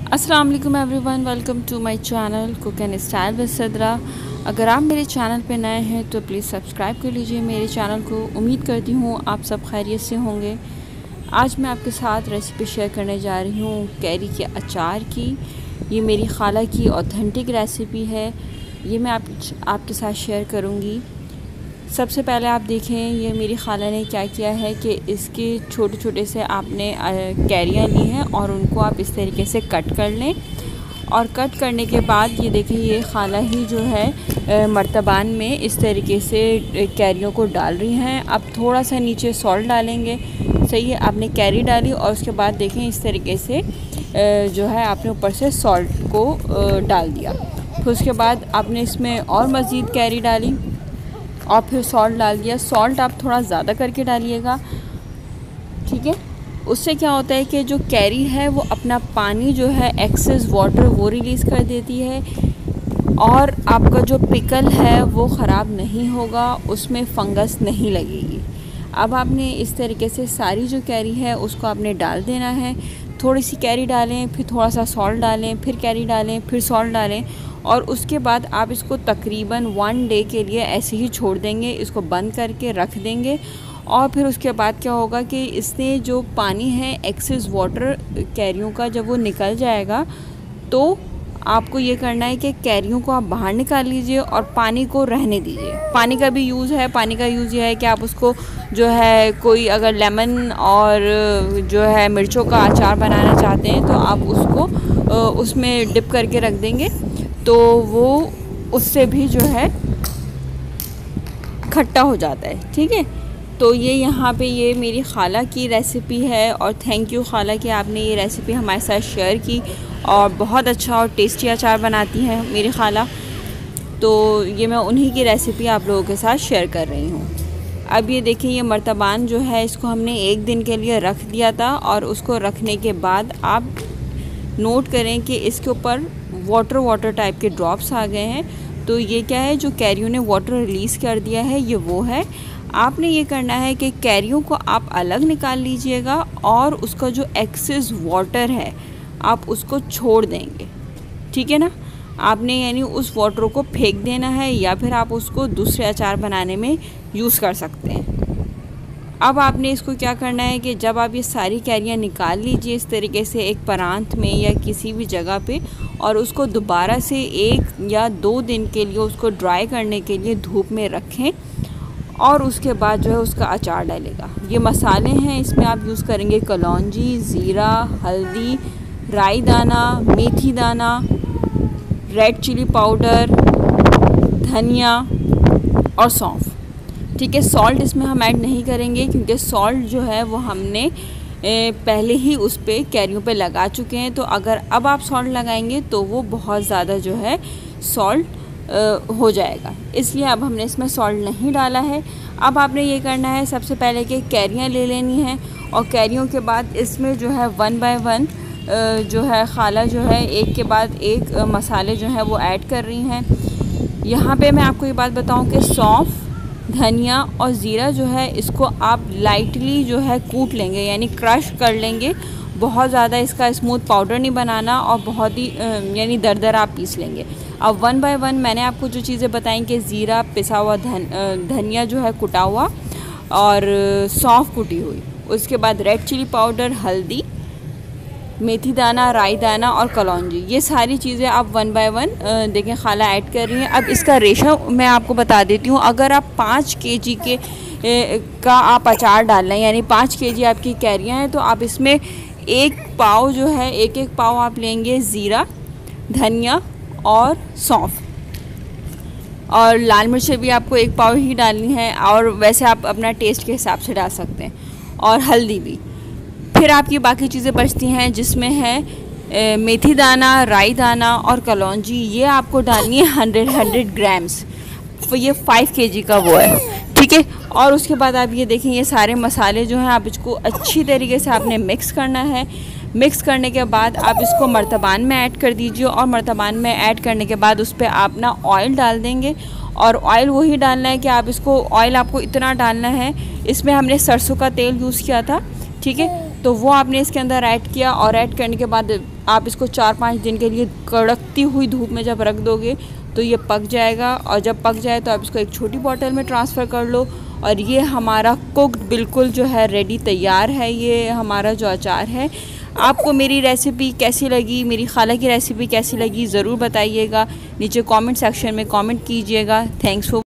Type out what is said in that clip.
अस्सलाम वालेकुम everyone, welcome to my channel cook and style with Sidra. अगर आप मेरे चैनल पे नए हैं तो प्लीज़ सब्सक्राइब कर लीजिए मेरे चैनल को। उम्मीद करती हूँ आप सब खैरियत से होंगे। आज मैं आपके साथ रेसिपी शेयर करने जा रही हूँ कैरी के अचार की। ये मेरी खाला की ऑथेंटिक रेसिपी है, ये मैं आपके साथ शेयर करूँगी। सबसे पहले आप देखें ये मेरी खाला ने क्या किया है कि इसके छोटे छोटे से आपने कैरियाँ ली हैं और उनको आप इस तरीके से कट कर लें। और कट करने के बाद ये देखें ये खाला ही जो है मर्तबान में इस तरीके से कैरियों को डाल रही हैं। अब थोड़ा सा नीचे सॉल्ट डालेंगे, सही है। आपने कैरी डाली और उसके बाद देखें इस तरीके से जो है आपने ऊपर से सॉल्ट को डाल दिया। फिर उसके बाद आपने इसमें और मज़ीद कैरी डाली और फिर सॉल्ट डाल दिया। सॉल्ट आप थोड़ा ज़्यादा करके डालिएगा, ठीक है। उससे क्या होता है कि जो कैरी है वो अपना पानी जो है एक्सेस वाटर वो रिलीज़ कर देती है और आपका जो पिकल है वो ख़राब नहीं होगा, उसमें फंगस नहीं लगेगी। अब आपने इस तरीके से सारी जो कैरी है उसको आपने डाल देना है। थोड़ी सी कैरी डालें, फिर थोड़ा सा सॉल्ट डालें, फिर कैरी डालें, फिर सॉल्ट डालें और उसके बाद आप इसको तकरीबन 1 डे के लिए ऐसे ही छोड़ देंगे। इसको बंद करके रख देंगे और फिर उसके बाद क्या होगा कि इससे जो पानी है एक्सेस वाटर कैरियों का जब वो निकल जाएगा तो आपको ये करना है कि कैरियों को आप बाहर निकाल लीजिए और पानी को रहने दीजिए। पानी का भी यूज़ है, पानी का यूज़ ये है कि आप उसको जो है कोई अगर लेमन और जो है मिर्चों का अचार बनाना चाहते हैं तो आप उसको उसमें डिप करके रख देंगे तो वो उससे भी जो है खट्टा हो जाता है, ठीक है। तो ये यहाँ पे ये मेरी खाला की रेसिपी है और थैंक यू खाला कि आपने ये रेसिपी हमारे साथ शेयर की। और बहुत अच्छा और टेस्टी अचार बनाती हैं मेरी खाला, तो ये मैं उन्हीं की रेसिपी आप लोगों के साथ शेयर कर रही हूँ। अब ये देखिए ये मर्तबान जो है इसको हमने 1 दिन के लिए रख दिया था और उसको रखने के बाद आप नोट करें कि इसके ऊपर वाटर टाइप के ड्रॉप्स आ गए हैं। तो ये क्या है, जो कैरियों ने वाटर रिलीज़ कर दिया है ये वो है। आपने ये करना है कि कैरियों को आप अलग निकाल लीजिएगा और उसका जो एक्सेस वाटर है आप उसको छोड़ देंगे, ठीक है ना। आपने यानी उस वाटर को फेंक देना है या फिर आप उसको दूसरे अचार बनाने में यूज़ कर सकते हैं। अब आपने इसको क्या करना है कि जब आप ये सारी कैरियाँ निकाल लीजिए इस तरीके से एक परांत में या किसी भी जगह पे और उसको दोबारा से 1 या 2 दिन के लिए उसको ड्राई करने के लिए धूप में रखें और उसके बाद जो है उसका अचार डालेगा। ये मसाले हैं, इसमें आप यूज़ करेंगे कलौंजी, ज़ीरा, हल्दी, राई दाना, मेथी दाना, रेड चिली पाउडर, धनिया और सौंफ, ठीक है। सॉल्ट इसमें हम ऐड नहीं करेंगे क्योंकि सॉल्ट जो है वो हमने पहले ही उस पे कैरियों पे लगा चुके हैं। तो अगर अब आप सॉल्ट लगाएंगे तो वो बहुत ज़्यादा जो है सॉल्ट हो जाएगा, इसलिए अब हमने इसमें सॉल्ट नहीं डाला है। अब आपने ये करना है सबसे पहले कि कैरियाँ ले लेनी हैं और कैरियों के बाद इसमें जो है 1 बाय 1 जो है खाला जो है एक के बाद एक मसाले जो हैं वो ऐड कर रही हैं। यहाँ पे मैं आपको ये बात बताऊँ कि सौंफ, धनिया और ज़ीरा जो है इसको आप लाइटली जो है कूट लेंगे यानी क्रश कर लेंगे। बहुत ज़्यादा इसका स्मूथ पाउडर नहीं बनाना और बहुत ही यानी दरदर आप पीस लेंगे। अब 1 बाय 1 मैंने आपको जो चीज़ें बताई कि ज़ीरा पिसा हुआ, धनिया जो है कुटा हुआ और सौंफ कुटी हुई, उसके बाद रेड चिली पाउडर, हल्दी, मेथी दाना, राई दाना और कलौंजी, ये सारी चीज़ें आप 1 बाय 1 देखें खाला ऐड कर रही हैं। अब इसका रेशो मैं आपको बता देती हूँ। अगर आप 5 केजी का आप अचार डाल रहे हैं यानी 5 केजी आपकी कैरियाँ हैं तो आप इसमें 1 पाव जो है एक पाव आप लेंगे ज़ीरा, धनिया और सौंफ, और लाल मिर्चें भी आपको 1 पाव ही डालनी है और वैसे आप अपना टेस्ट के हिसाब से डाल सकते हैं, और हल्दी भी। फिर आपकी बाकी चीज़ें बचती हैं जिसमें है मेथी दाना, राई दाना और कलौंजी, ये आपको डालनी है 100 ग्राम्स। तो ये 5 केजी का वो है, ठीक है। और उसके बाद आप ये देखें ये सारे मसाले जो हैं आप इसको अच्छी तरीके से आपने मिक्स करना है। मिक्स करने के बाद आप इसको मर्तबान में ऐड कर दीजिए और मर्तबान में ऐड करने के बाद उस पर आप ना ऑयल डाल देंगे और ऑयल वही डालना है कि आप इसको ऑयल आपको इतना डालना है, इसमें हमने सरसों का तेल यूज़ किया था, ठीक है। तो वो आपने इसके अंदर ऐड किया और ऐड करने के बाद आप इसको 4-5 दिन के लिए कड़कती हुई धूप में जब रख दोगे तो ये पक जाएगा। और जब पक जाए तो आप इसको एक छोटी बॉटल में ट्रांसफ़र कर लो और ये हमारा कुक्ड बिल्कुल जो है रेडी तैयार है। ये हमारा जो अचार है। आपको मेरी रेसिपी कैसी लगी, मेरी खाला की रेसिपी कैसी लगी, ज़रूर बताइएगा। नीचे कमेंट सेक्शन में कमेंट कीजिएगा। Thanks for